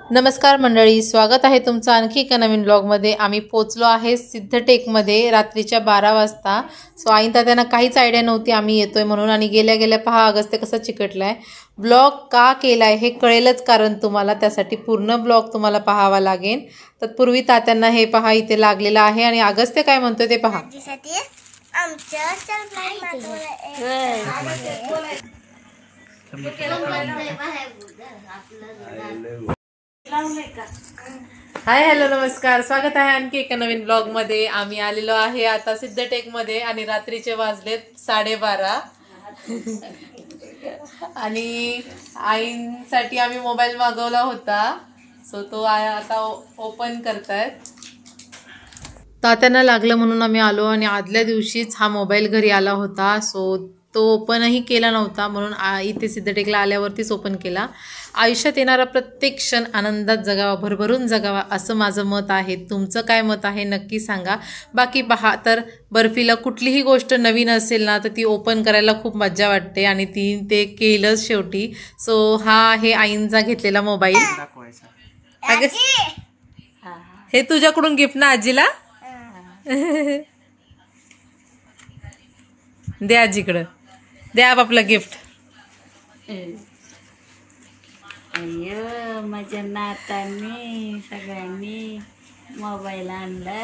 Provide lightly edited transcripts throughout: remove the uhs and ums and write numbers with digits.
नमस्कार मंडळी, स्वागत आहे तुमचं आणखी एका नवीन ब्लॉगमध्ये। आम्ही पोचलो आहे सिद्धटेकमध्ये रात्रीच्या 12 वाजता। सो आई तात्यांना काहीच आयडिया नव्हती आम्ही येतोय म्हणून, आणि गेल्या गेल्या पहा अगस्त्य कसा चिकटलाय। ब्लॉग का केलाय हे कळेलच कारण तुम्हाला, त्यासाठी पूर्ण ब्लॉग तुम्हाला पाहावा लागेल। तत्पूर्वी तात्यांना हे पहा इथे लागलेलं आहे, आणि अगस्त्य काय म्हणतोय ते पहा। हाय हॅलो नमस्कार, स्वागत आहे आणखी एका नवीन ब्लॉग मध्ये। आम्ही आलेलो आहे आता सिद्धटेक मध्ये, आणि रात्रीचे वाजलेत 12:30 आणि आईंसाठी आम्ही मोबाईल मागवला होता। सो तो आता ओपन करतायत। तात्यांना लागलं म्हणून आम्ही आलो, आणि आदल्या दिवशीच हा मोबाईल घरी आला होता। सो तो ओपनही केला नव्हता, म्हणून इथे सिद्धटेकला आल्यावरतीच ओपन केला। आयुष्यात येणारा प्रत्येक क्षण आनंदात जगावा, भरभरून जगावा असं माझं मत आहे। तुमचं काय मत आहे नक्की सांगा। बाकी पहा तर बर्फीला कुठलीही गोष्ट नवीन असेल ना तर ती ओपन करायला खूप मजा वाटते, आणि ती ते केलंच शेवटी। सो हा आहे आईंचा घेतलेला मोबाईल। हे तुझ्याकडून गिफ्ट ना आजीला? दे आजीकडं, द्या आपलं गिफ्ट। अय्यो माझ्या नातांनी सगळ्यांनी मोबाईल आणला।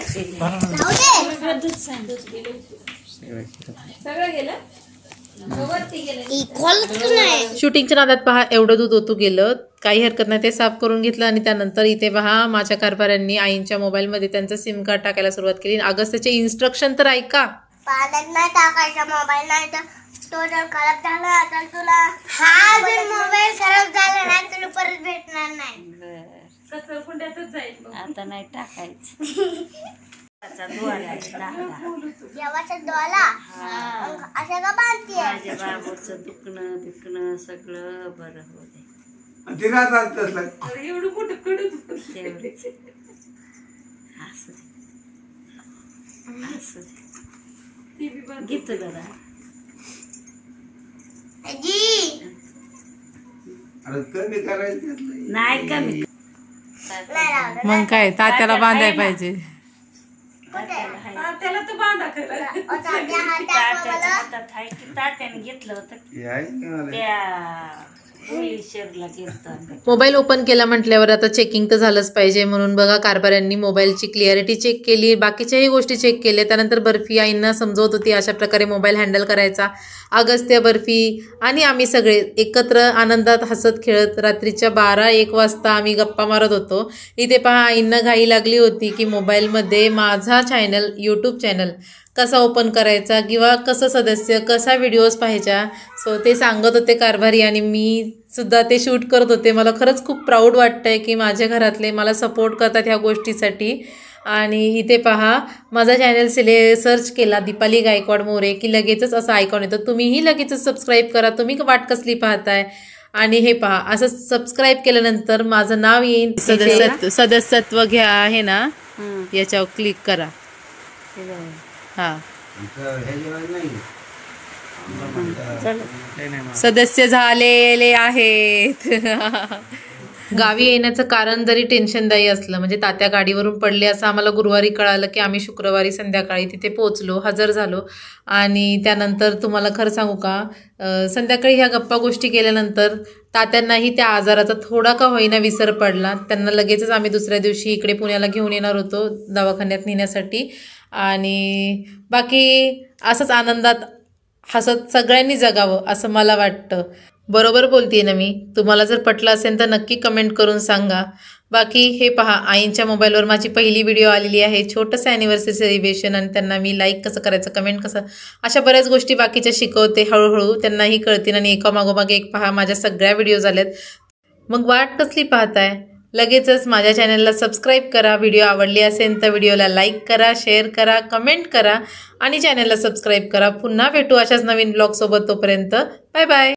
शूटिंगच्या नादात पहा एवढं दूध ओतू गेलं, काही हरकत नाही, ते साफ करून घेतलं। आणि त्यानंतर इथे पहा माझ्या कारभाऱ्यांनी आईंच्या मोबाईलमध्ये त्यांचं सिम कार्ड टाकायला सुरुवात केली। अगस्त्याचे इन्स्ट्रक्शन तर ऐका। पाण्यात नाही टाकायचा मोबाईल, नाही तर तो जर खराब झाला तर तुला हा जर मोबाईल खराब झाला नाही तुला परत भेटणार नाही। कचरकुंड्यातच जाईल, आता नाही टाकायचं। जेवायचा डोला असं का बांधते? माझ्या बाबूचं दुखणं सगळं बरं होते। एवढं कुठं कडत घेतो जरा नाही कमी। मग काय तात्याला बांधायला पाहिजे। त्याला तर बांधा तात्याने घेतलं होतं त्या मोबाईल ओपन केला म्हटल्यावर आता चेकिंग तर झालंच पाहिजे, म्हणून बघा कारभाऱ्यांनी मोबाईलची क्लिअरिटी चेक केली, बाकीच्याही गोष्टी चेक केल्या। त्यानंतर बर्फी आईंना समजवत होती अशा प्रकारे मोबाईल हँडल करायचा। अगस्त्य, बर्फी आणि आम्ही सगळे एकत्र आनंदात हसत खेळत रात्रीच्या 12-1 वाजता आम्ही गप्पा मारत होतो। इथे पहा आईंना घाई लागली होती की मोबाईलमध्ये माझा चॅनल, यूट्यूब चॅनल कसा ओपन करायचा, किंवा कसं सदस्य, कसा व्हिडिओज पाहायचा। सो ते सांगत होते कारभारी, आणि मी सुद्धा ते शूट करत होते। मला खरंच खूप प्राऊड वाटतंय की माझ्या घरातले मला सपोर्ट करतात ह्या गोष्टीसाठी। आणि इथे पहा माझा चॅनल सर्च केला दीपाली गायकवाड मोरे की लगेचच असं आयकॉन येतं, तुम्हीही लगेचच सबस्क्राईब करा। तुम्ही वाट कसली पाहताय? आणि हे पहा असं सबस्क्राईब केल्यानंतर माझं नाव येईल, सदस्यत्व घ्या आहे ना, याच्यावर क्लिक करा। हा, सदस्य झालेले आहेत। गावी येण्याचं कारण जरी टेन्शनदायी असलं, म्हणजे तात्या गाडीवरून पडले असं आम्हाला गुरुवारी कळालं की आम्ही शुक्रवारी संध्याकाळी तिथे पोहोचलो, हजर झालो। आणि त्यानंतर तुम्हाला खरं सांगू का, संध्याकाळी ह्या गप्पा गोष्टी केल्यानंतर तात्यांनाही त्या आजाराचा थोडा का होईना विसर पडला। त्यांना लगेचच आम्ही दुसऱ्या दिवशी इकडे पुण्याला घेऊन येणार होतो दवाखान्यात नेण्यासाठी। आणि बाकी असंच आनंदात हसत सगळ्यांनी जगावं असं मला वाटतं। बरोबर बोलतीये ना मी? तुम्हाला जर पटलं असेल तर नक्की कमेंट करून सांगा। बाकी हे पहा आईंच्या मोबाईलवर माझी पहिली व्हिडिओ आलेली आहे, छोटंसं ॲनिव्हर्सरी सेलिब्रेशन, आणि त्यांना मी लाईक कसं करायचं, कमेंट कसं, अशा बऱ्याच गोष्टी बाकीच्या शिकवते हळूहळू, त्यांनाही कळतील। आणि एका मागोमाग एक पहा माझ्या सगळ्या व्हिडिओ झाल्यात। मग वाट कसली पाहताय? लगेचच माझ्या चॅनलला सबस्क्राईब करा। व्हिडिओ आवडली असेल तर व्हिडिओला लाईक करा, शेअर करा, कमेंट करा, आणि चॅनलला सबस्क्राईब करा। पुन्हा भेटू अशाच नवीन ब्लॉगसोबत, तोपर्यंत बाय बाय।